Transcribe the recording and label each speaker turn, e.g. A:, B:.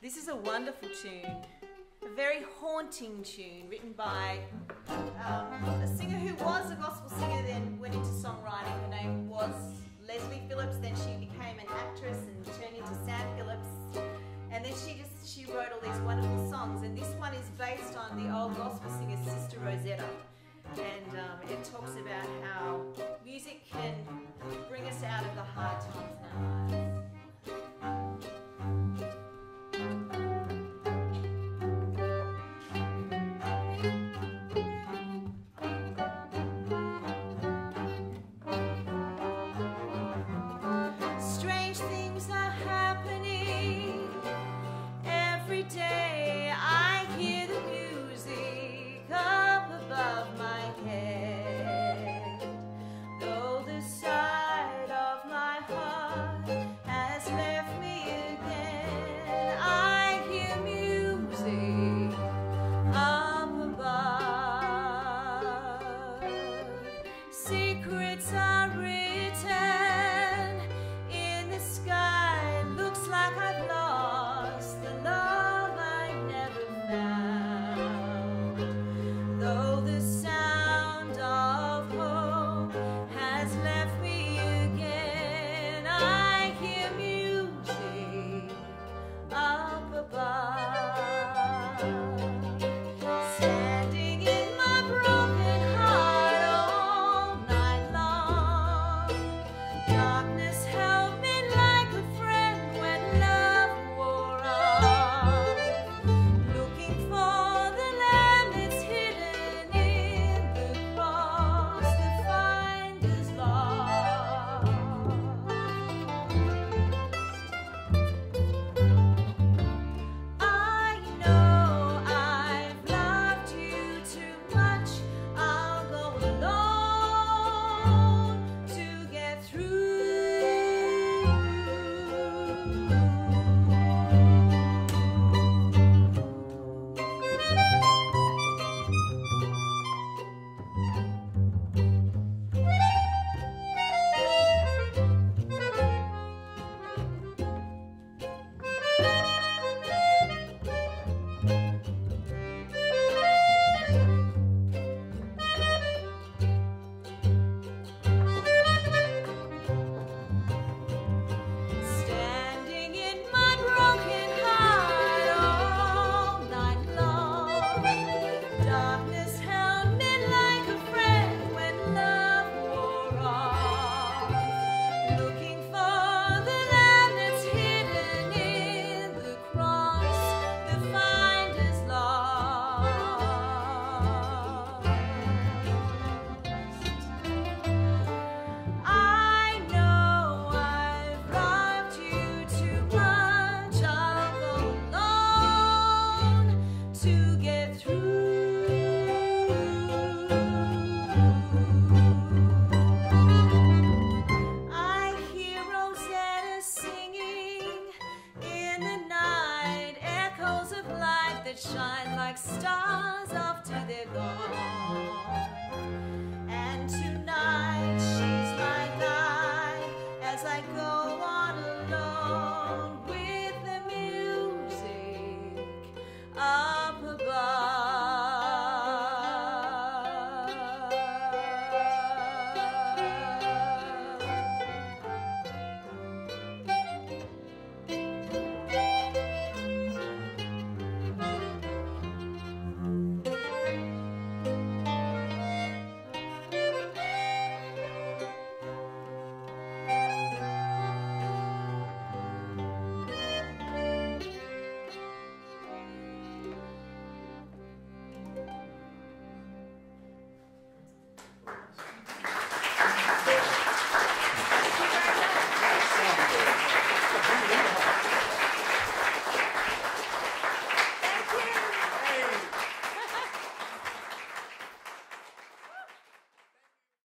A: This is a wonderful tune, a very haunting tune written by a singer who was a gospel singer, then went into songwriting. Her name was Leslie Phillips, then she became an actress and turned into Sam Phillips. And then she wrote all these wonderful songs, and this one is based on the old gospel singer Sister Rosetta. And it talks about how music can bring us out of the hard times in our lives. Strange things are happening every day. I hear the music up above my head. Though the side of my heart has left me again, I hear music up above. Secrets are written in the sky. Looks like I've lost the love I never found. Though the sound of hope has left me again, I hear music up above. Standing in my broken heart all night long, darkness held me like a friend when love wore off. Looking for the lamb that's hidden in the cross, the finder's lost. I know I've loved you too much. I'll go alone to get through. Standing in my broken heart all night long, darkness held me like a friend when love wore off. Looking for the lamb that's hidden in the cross, the finder's lost. I know I've loved you too much. I'll go alone to get through. I hear Rosetta singing in the night, echoes of light that shine like stars after they're gone.